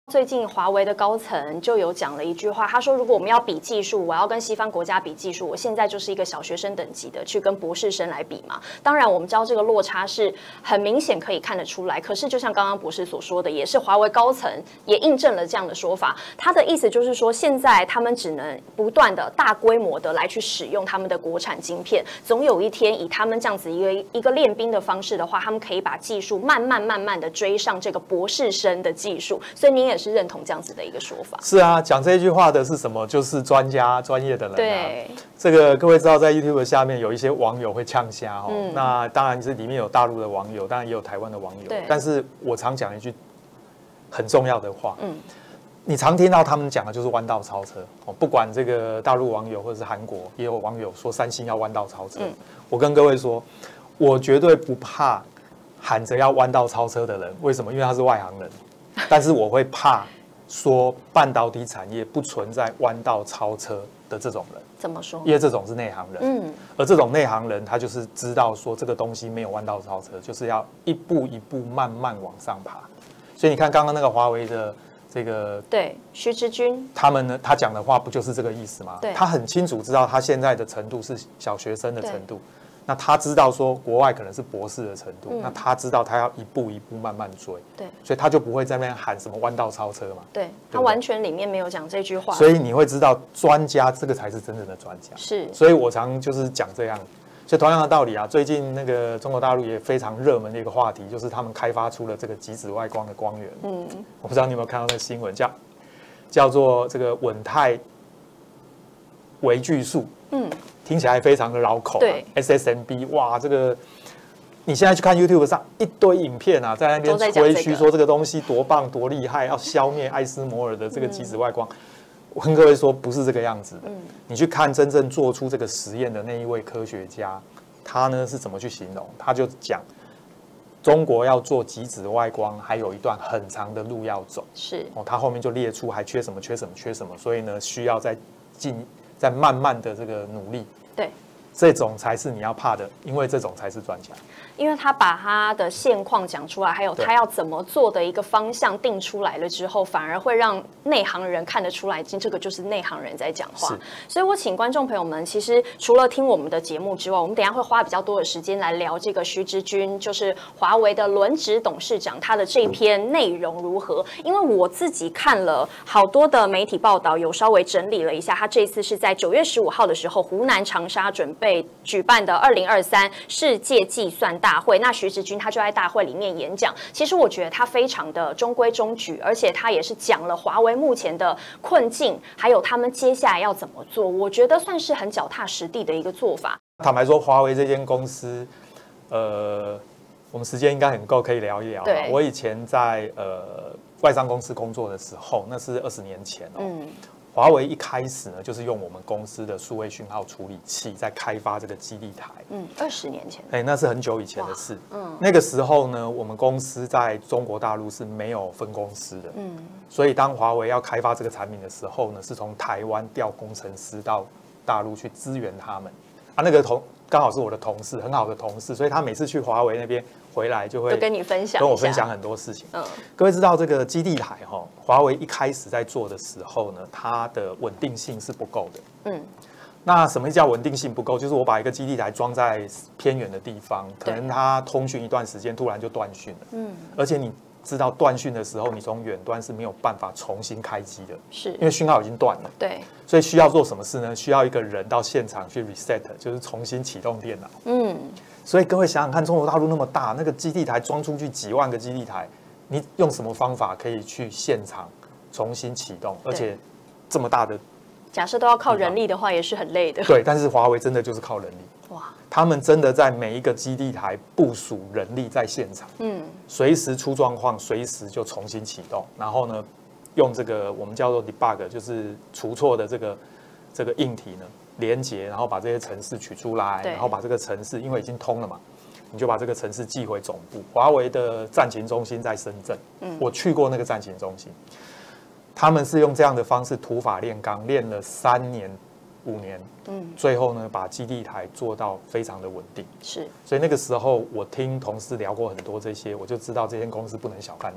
最近华为的高层就有讲了一句话，他说：“如果我们要比技术，我要跟西方国家比技术，我现在就是一个小学生等级的去跟博士生来比嘛。当然，我们知道这个落差是很明显可以看得出来。可是，就像刚刚博士所说的，也是华为高层也印证了这样的说法。他的意思就是说，现在他们只能不断的大规模的来去使用他们的国产晶片，总有一天以他们这样子一个练兵的方式的话，他们可以把技术慢慢的追上这个博士生的技术。所以您也是认同这样子的一个说法？ 是啊，讲这句话的是什么？就是专家、专业的人、啊。 对， 这个各位知道，在 YouTube 下面有一些网友会呛瞎哦。那当然是里面有大陆的网友，当然也有台湾的网友。但是我常讲一句很重要的话，你常听到他们讲的就是弯道超车哦。不管这个大陆网友或者是韩国，也有网友说三星要弯道超车。我跟各位说，我绝对不怕喊着要弯道超车的人。为什么？因为他是外行人。但是我会怕说半导体产业不存在弯道超车的这种人。 怎么说？ 因为这种是内行人。而这种内行人，他就是知道说这个东西没有弯道超车，就是要一步一步慢慢往上爬。所以你看刚刚那个华为的这个对徐直军他们呢，他讲的话不就是这个意思吗？ 对， 他很清楚知道他现在的程度是小学生的程度。那他知道说国外可能是博士的程度，那他知道他要一步一步慢慢追， 对， 所以他就不会在那边喊什么弯道超车嘛。 对，他完全里面没有讲这句话。 所以你会知道专家这个才是真正的专家。 是，所以我常就是讲这样。所以同样的道理啊，最近那个中国大陆也非常热门的一个话题，就是他们开发出了这个极紫外光的光源。我不知道你有没有看到那个新闻，叫做这个稳态微距数。听起来非常的绕口。 对 ，SSMB， 哇，这个你现在去看 YouTube 上一堆影片啊，在那边吹嘘说这个东西多棒多厉害，要消灭艾斯摩尔的这个极紫外光。我跟各位说，不是这个样子的。你去看真正做出这个实验的那一位科学家，他呢是怎么去形容？他就讲，中国要做极紫外光，还有一段很长的路要走。 是哦，他后面就列出还缺什么，所以呢需要再慢慢的这个努力。 对， 这种才是你要怕的，因为这种才是专家。 因为他把他的现况讲出来，还有他要怎么做的一个方向定出来了之后，反而会让内行人看得出来，这个就是内行人在讲话。所以我请观众朋友们，其实除了听我们的节目之外，我们等一下会花比较多的时间来聊这个徐直军，就是华为的轮值董事长，他的这篇内容如何？因为我自己看了好多的媒体报道，有稍微整理了一下，他这次是在9月15号的时候，湖南长沙准备举办的2023世界计算大会，那徐直军他就在大会里面演讲。其实我觉得他非常的中规中矩，而且他也是讲了华为目前的困境，还有他们接下来要怎么做。我觉得算是很脚踏实地的一个做法。 坦白说，华为这间公司，我们时间应该很够，可以聊一聊。我以前在外商公司工作的时候，那是20年前哦。华为一开始呢，就是用我们公司的数位讯号处理器在开发这个基地台。 20年前， 那是很久以前的事。那个时候呢，我们公司在中国大陆是没有分公司的。所以当华为要开发这个产品的时候呢，是从台湾调工程师到大陆去支援他们。那个刚好是我的同事，很好的同事，所以他每次去华为那边回来就会跟你分享， 跟我分享很多事情。各位知道这个基地台华为一开始在做的时候呢，它的稳定性是不够的。那什么叫稳定性不够？就是我把一个基地台装在偏远的地方，可能它通讯一段时间，突然就断讯了。而且你知道断讯的时候，你从远端是没有办法重新开机的， 是因为讯号已经断了。 对， 所以需要做什么事呢？需要一个人到现场去 reset， 就是重新启动电脑。所以各位想想看，中国大陆那么大，那个基地台装出去几万个基地台，你用什么方法可以去现场重新启动？而且这么大的， 假设都要靠人力的话，也是很累的。 对，但是华为真的就是靠人力。哇，他们真的在每一个基地台部署人力在现场，随时出状况，随时就重新启动。然后呢，用这个我们叫做 debug， 就是除错的这个硬体呢连接，然后把这些程式取出来，然后把这个程式因为已经通了嘛，你就把这个程式寄回总部。华为的战情中心在深圳，我去过那个战情中心，他们是用这样的方式土法炼钢，练了3年。5年，最后呢，把基地台做到非常的稳定。所以那个时候我听同事聊过很多这些，我就知道这间公司不能小看它。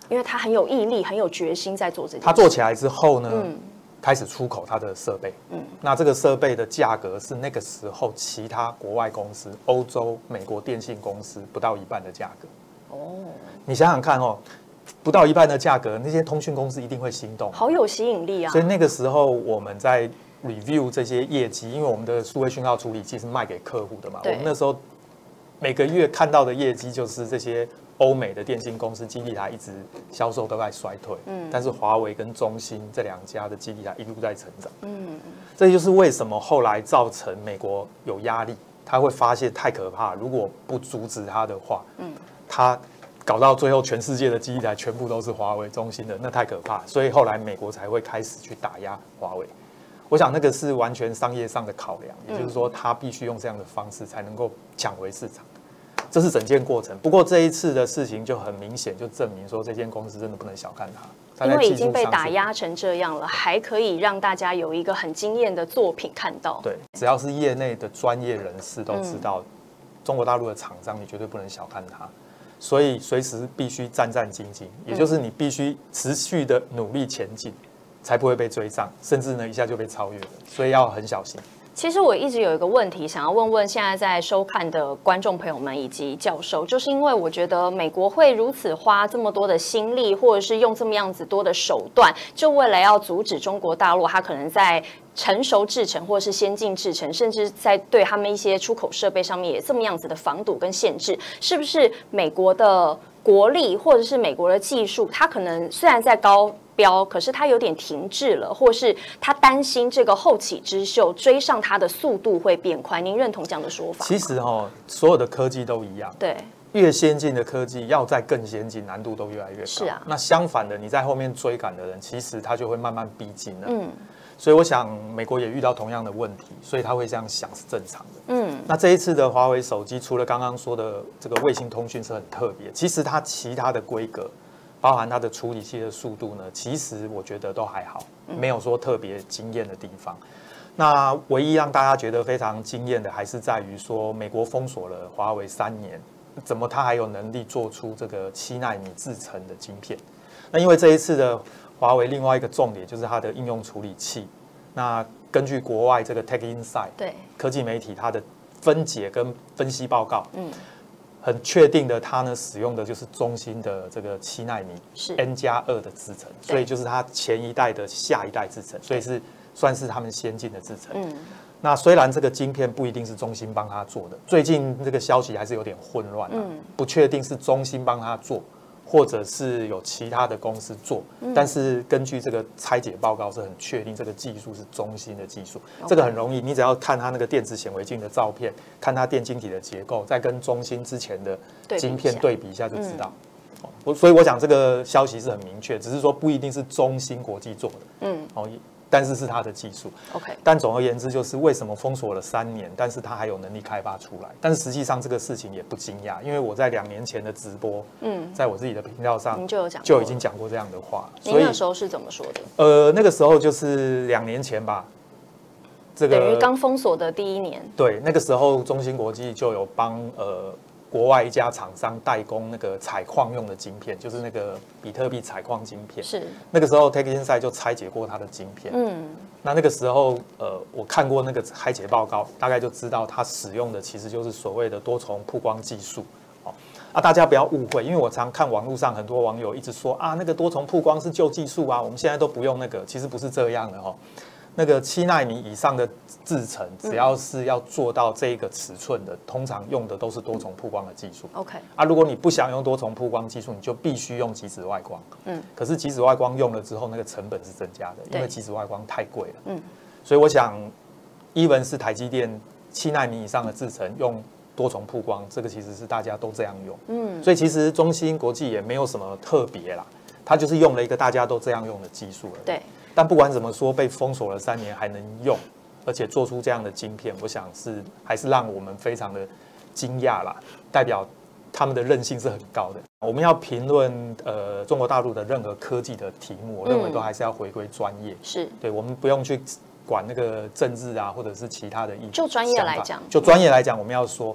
因为他很有毅力、很有决心在做这件事。 他做起来之后呢，开始出口他的设备。那这个设备的价格是那个时候其他国外公司、欧洲、美国电信公司不到一半的价格。你想想看哦，不到一半的价格，那些通讯公司一定会心动， 好有吸引力啊！ 所以那个时候我们在 review 这些业绩，因为我们的数位讯号处理器是卖给客户的嘛，我们那时候每个月看到的业绩就是这些欧美的电信公司基地台一直销售都在衰退，但是华为跟中兴这2家的基地台一路在成长，这就是为什么后来造成美国有压力，他会发现太可怕，如果不阻止他的话，他搞到最后全世界的基地台全部都是华为、中兴的，那太可怕，所以后来美国才会开始去打压华为。我想那个是完全商业上的考量，也就是说他必须用这样的方式才能够抢回市场。这是整件过程。不过这一次的事情就很明显，就证明说这间公司真的不能小看它， 因为已经被打压成这样了，还可以让大家有一个很惊艳的作品看到。 对，只要是业内的专业人士都知道，中国大陆的厂商你绝对不能小看它，所以随时必须战战兢兢，也就是你必须持续的努力前进，才不会被追上，甚至呢一下就被超越了，所以要很小心。 其实我一直有一个问题想要问问现在在收看的观众朋友们以及教授，就是因为我觉得美国会如此花这么多的心力，或者是用这么样子多的手段，就为了要阻止中国大陆它可能在成熟制程或者是先进制程，甚至在对他们一些出口设备上面也这么样子的防堵跟限制，是不是美国的国力或者是美国的技术，它可能虽然在高标，可是它有点停滞了，或是他担心这个后起之秀追上它的速度会变快？您认同这样的说法吗？ 其实所有的科技都一样， 对， 越先进的科技要再更先进，难度都越来越高。 是啊， 那相反的，你在后面追赶的人，其实他就会慢慢逼近了。所以我想美国也遇到同样的问题，所以他会这样想是正常的。那这一次的华为手机，除了刚刚说的这个卫星通讯是很特别，其实它其他的规格，包含它的处理器的速度呢，其实我觉得都还好，没有说特别惊艳的地方。那唯一让大家觉得非常惊艳的，还是在于说美国封锁了华为3年，怎么它还有能力做出这个7奈米制程的晶片？那因为这一次的华为另外一个重点就是它的应用处理器。那根据国外这个 Tech Insight 科技媒体它的分解跟分析报告，很确定的，它呢使用的就是中兴的这个7奈米N+2的制程，所以就是它前一代的下一代制程，所以是算是他们先进的制程。那虽然这个晶片不一定是中兴帮他做的，最近这个消息还是有点混乱，不确定是中兴帮他做，或者是有其他的公司做，但是根据这个拆解报告是很确定这个技术是中兴的技术。这个很容易，你只要看它那个电子显微镜的照片，看它电晶体的结构，再跟中兴之前的晶片对比一下就知道。所以我想这个消息是很明确，只是说不一定是中兴国际做的。但是是它的技术。但总而言之，就是为什么封锁了3年，但是它还有能力开发出来。但是实际上这个事情也不惊讶，因为我在2年前的直播，在我自己的频道上， 您就已经讲过这样的话。 您那时候是怎么说的？ 那个时候就是2年前吧。这个等于刚封锁的第1年。 对，那个时候中兴国际就有帮国外一家厂商代工那个采矿用的晶片，就是那个比特币采矿晶片。 是那个时候 Tech Insight 就拆解过它的晶片。那个时候我看过那个拆解报告，大概就知道它使用的其实就是所谓的多重曝光技术。大家不要误会，因为我常看网络上很多网友一直说那个多重曝光是旧技术啊，我们现在都不用那个，其实不是这样的那个7奈米以上的制程，只要是要做到这个尺寸的，通常用的都是多重曝光的技术。如果你不想用多重曝光技术，你就必须用极紫外光。可是极紫外光用了之后，那个成本是增加的，因为极紫外光太贵了。所以我想 ，even 是台积电7奈米以上的制程用多重曝光，这个其实是大家都这样用。所以其实中兴国际也没有什么特别啦，它就是用了一个大家都这样用的技术而已。 对。 但不管怎么说，被封锁了3年还能用，而且做出这样的晶片，我想还是让我们非常的惊讶啦，代表他们的韧性是很高的。我们要评论中国大陆的任何科技的题目，我认为都还是要回归专业。 是对，我们不用去管那个政治啊，或者是其他的意见。 就专业来讲， 就专业来讲，我们要说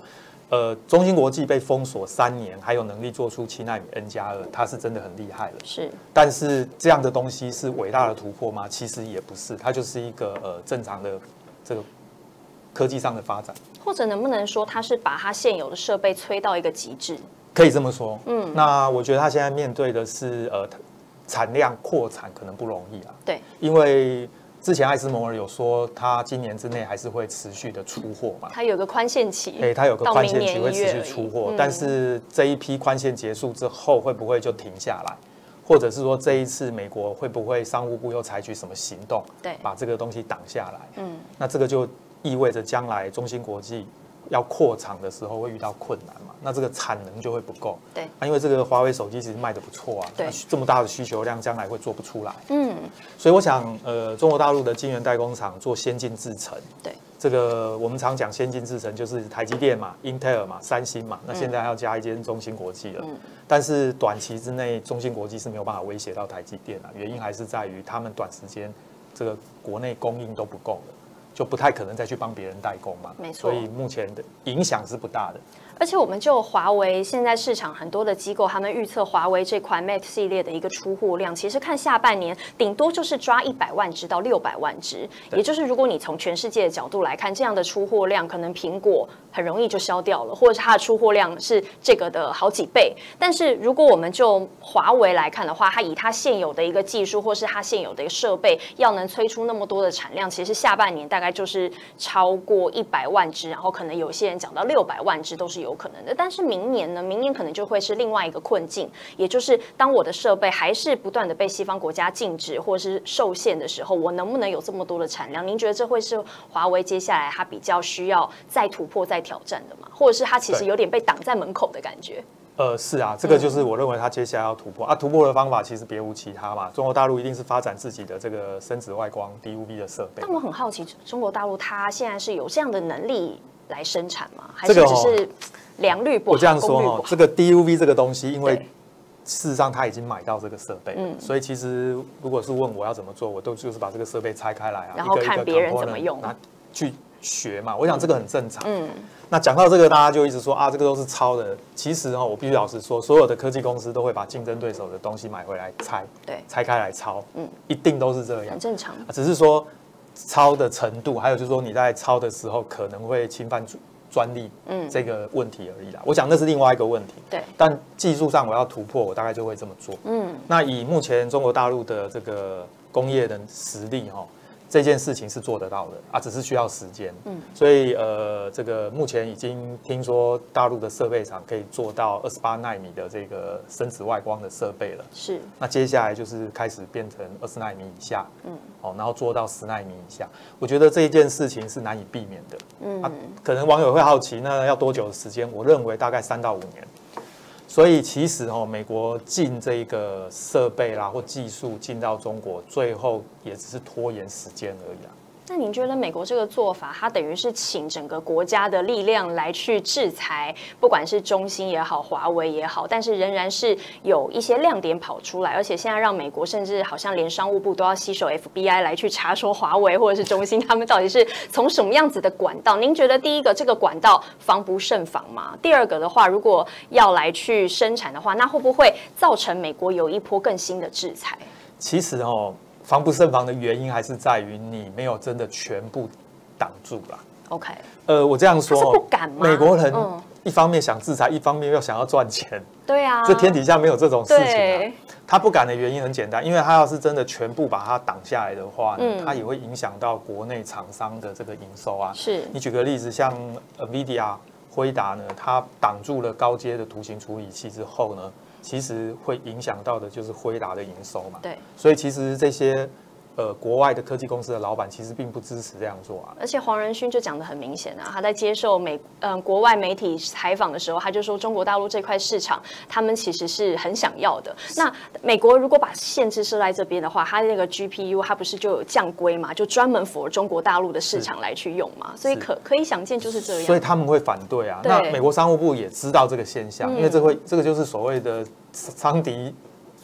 中芯国际被封锁3年，还有能力做出7奈米 N+2，它是真的很厉害了。 是， 但是这样的东西是伟大的突破吗？其实也不是，它就是一个正常的这个科技上的发展。 或者能不能说它是把它现有的设备催到一个极致？ 可以这么说。那我觉得它现在面对的是产量扩产可能不容易啊。 对， 因为之前艾斯摩尔有说，他今年之内还是会持续的出货嘛。 它有个宽限期， 它有个宽限期会持续出货，但是这一批宽限结束之后，会不会就停下来？或者是说这一次美国会不会商务部又采取什么行动， 对，把这个东西挡下来？那这个就意味着将来中芯国际要扩厂的时候会遇到困难嘛？那这个产能就会不够。 对， 因为这个华为手机其实卖得不错啊， 对， 这么大的需求量，将来会做不出来。所以我想，中国大陆的晶圆代工厂做先进制程， 对， 这个我们常讲先进制程就是台积电嘛、Intel 嘛、三星嘛，那现在还要加一间中芯国际了。但是短期之内，中芯国际是没有办法威胁到台积电啊，原因还是在于他们短时间这个国内供应都不够了。就不太可能再去帮别人代工嘛， 没错， 所以目前的影响是不大的。 而且我们就华为现在市场很多的机构，他们预测华为这款 Mate 系列的一个出货量，其实看下半年顶多就是抓100万只到600万只，也就是如果你从全世界的角度来看，这样的出货量可能苹果很容易就消掉了，或者是它的出货量是这个的好几倍。但是如果我们就华为来看的话，它以它现有的一个技术，或是它现有的一个设备，要能催出那么多的产量，其实下半年大概就是超过100万只，然后可能有些人讲到600万只都是有可能的。但是明年呢？明年可能就会是另外一个困境，也就是当我的设备还是不断的被西方国家禁止或是受限的时候，我能不能有这么多的产量？您觉得这会是华为接下来它比较需要再突破、再挑战的吗？或者是它其实有点被挡在门口的感觉？ 是啊，这个就是我认为它接下来要突破啊。突破的方法其实别无其他嘛，中国大陆一定是发展自己的这个深紫外光 DUV 的设备。 但我很好奇，中国大陆它现在是有这样的能力来生产吗？还是只是良率不好？ 我这样说这个 DUV 这个东西，因为事实上他已经买到这个设备，所以其实如果是问我要怎么做，我都就是把这个设备拆开来啊， 然后看别人怎么用， 拿去学嘛。我想这个很正常。那讲到这个，大家就一直说啊，这个都是抄的。其实我必须老实说，所有的科技公司都会把竞争对手的东西买回来拆，对，拆开来抄，一定都是这样， 很正常。 只是说抄的程度，还有就是说你在抄的时候可能会侵犯专利，这个问题而已啦。我想那是另外一个问题。对，但技术上我要突破，我大概就会这么做。那以目前中国大陆的这个工业的实力这件事情是做得到的啊，只是需要时间。所以这个目前已经听说大陆的设备厂可以做到28奈米的这个深紫外光的设备了。是。那接下来就是开始变成20奈米以下，然后做到10奈米以下。我觉得这一件事情是难以避免的。可能网友会好奇，那要多久的时间？我认为大概3到5年。所以其实美国进这个设备啦或技术进到中国，最后也只是拖延时间而已啦。 那您觉得美国这个做法，它等于是请整个国家的力量来去制裁，不管是中芯也好，华为也好，但是仍然是有一些亮点跑出来，而且现在让美国甚至好像连商务部都要携手 FBI 来去查说华为或者是中芯他们到底是从什么样子的管道？您觉得第一个这个管道防不胜防吗？第二个的话，如果要来去生产的话，那会不会造成美国有一波更新的制裁？ 其实防不胜防的原因还是在于你没有真的全部挡住啦。 OK， 我这样说， 是不敢吗？ 美国人一方面想制裁，一方面又想要赚钱。 对啊， 这天底下没有这种事情啊。他不敢的原因很简单，因为他要是真的全部把它挡下来的话，他也会影响到国内厂商的这个营收啊。是你举个例子，像 NVIDIA 辉达呢，它挡住了高阶的图形处理器之后呢，其实会影响到的就是辉达的营收嘛。对，所以其实这些国外的科技公司的老板其实并不支持这样做啊。 而且黄仁勋就讲得很明显啊，他在接受国外媒体采访的时候，他就说中国大陆这块市场他们其实是很想要的。那美国如果把限制设在这边的话，它那个 GPU 它不是就有降规嘛，就专门 for 中国大陆的市场来去用嘛，所以可以想见就是这样。 所以他们会反对啊。那美国商务部也知道这个现象，因为这个就是所谓的伤敌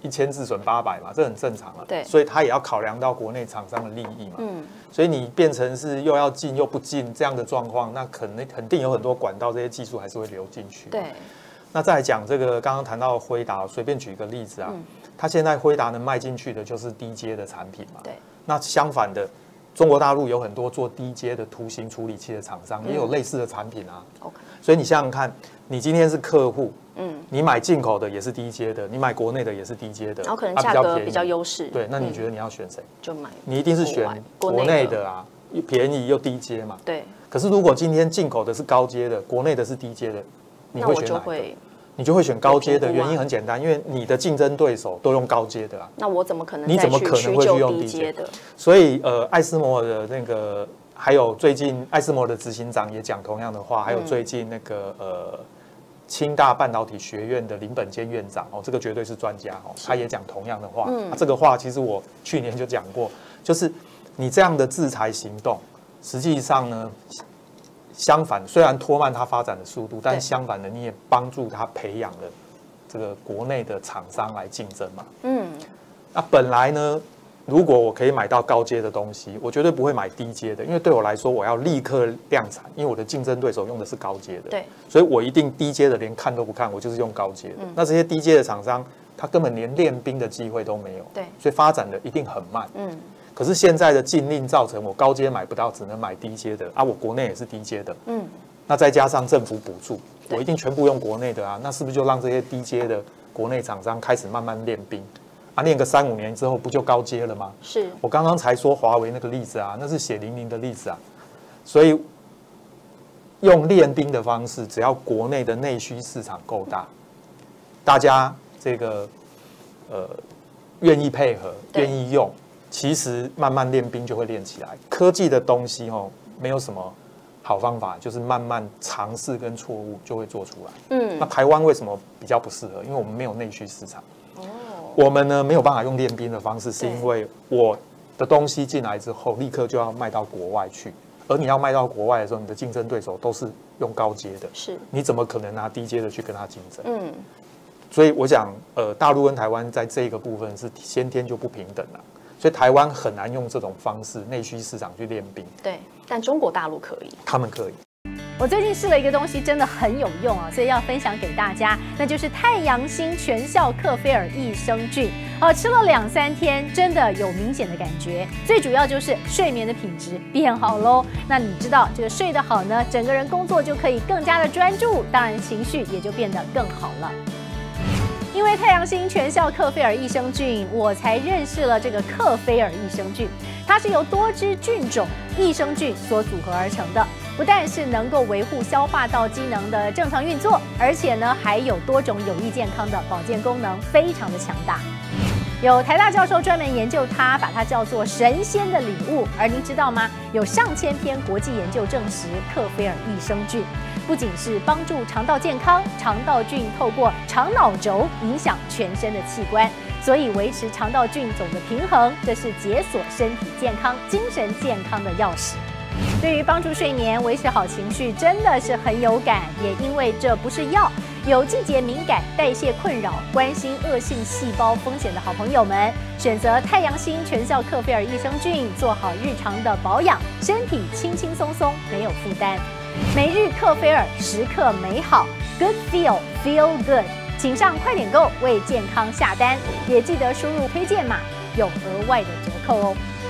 1000自损800嘛，这很正常啊。 对， 所以他也要考量到国内厂商的利益嘛。所以你变成是又要进又不进这样的状况，那肯定有很多管道这些技术还是会流进去。 对。 那再来讲这个刚刚谈到辉达，随便举一个例子啊，它现在辉达能卖进去的就是低阶的产品嘛。对。那相反的，中国大陆有很多做低阶的图形处理器的厂商，也有类似的产品啊。OK。所以你想想看，你今天是客户，你买进口的也是低阶的，你买国内的也是低阶的， 然后可能价格比较优势。 对，那你觉得你要选谁？ 就买。 你一定是选国内的啊，便宜又低阶嘛。 对。 可是如果今天进口的是高阶的，国内的是低阶的，你会选哪个？你就会选高阶的，原因很简单，因为你的竞争对手都用高阶的啊。 那我怎么可能？ 你怎么可能会去用低阶的？所以艾斯摩尔的那个，还有最近艾斯摩尔的执行长也讲同样的话，还有最近那个清大半导体学院的林本坚院长这个绝对是专家他也讲同样的话。这个话其实我去年就讲过，就是你这样的制裁行动，实际上呢。相反，虽然拖慢它发展的速度，但相反的，你也帮助它培养了这个国内的厂商来竞争嘛。那本来呢，如果我可以买到高阶的东西，我绝对不会买低阶的，因为对我来说，我要立刻量产，因为我的竞争对手用的是高阶的。对，所以我一定低阶的连看都不看，我就是用高阶的。那这些低阶的厂商，他根本连练兵的机会都没有。对，所以发展的一定很慢。可是现在的禁令造成我高阶买不到，只能买低阶的啊！我国内也是低阶的，那再加上政府补助，我一定全部用国内的啊！那是不是就让这些低阶的国内厂商开始慢慢练兵啊？练个3、5年之后，不就高阶了吗？是我刚刚才说华为那个例子啊，那是血淋淋的例子啊！所以用练兵的方式，只要国内的内需市场够大，大家这个愿意配合，愿意用。其实慢慢练兵就会练起来。科技的东西没有什么好方法，就是慢慢尝试跟错误就会做出来。那台湾为什么比较不适合？因为我们没有内需市场。我们呢没有办法用练兵的方式，是因为我的东西进来之后，立刻就要卖到国外去。而你要卖到国外的时候，你的竞争对手都是用高阶的，是你怎么可能拿低阶的去跟他竞争？所以我想，大陆跟台湾在这个部分是先天就不平等了。所以台湾很难用这种方式内需市场去练兵，对，但中国大陆可以，他们可以。 我最近试了一个东西，真的很有用所以要分享给大家，那就是太阳星全效克菲尔益生菌。吃了2、3天，真的有明显的感觉。最主要就是睡眠的品质变好喽。那你知道这个睡得好呢，整个人工作就可以更加的专注，当然情绪也就变得更好了。因为太阳星全效克菲尔益生菌，我才认识了这个克菲尔益生菌。它是由多支菌种益生菌所组合而成的，不但是能够维护消化道机能的正常运作，而且呢还有多种有益健康的保健功能，非常的强大。有台大教授专门研究它，把它叫做神仙的礼物。而您知道吗？有上千篇国际研究证实，克菲尔益生菌不仅是帮助肠道健康，肠道菌透过肠脑轴影响全身的器官，所以维持肠道菌种的平衡，这是解锁身体健康、精神健康的钥匙。对于帮助睡眠、维持好情绪，真的是很有感。也因为这不是药，有季节敏感、代谢困扰、关心恶性细胞风险的好朋友们，选择太阳星全效克菲尔益生菌，做好日常的保养，身体轻轻松松，没有负担。每日克菲尔，时刻美好 ，Good Feel Feel Good， 请上快点购为健康下单，也记得输入推荐码，有额外的折扣哦。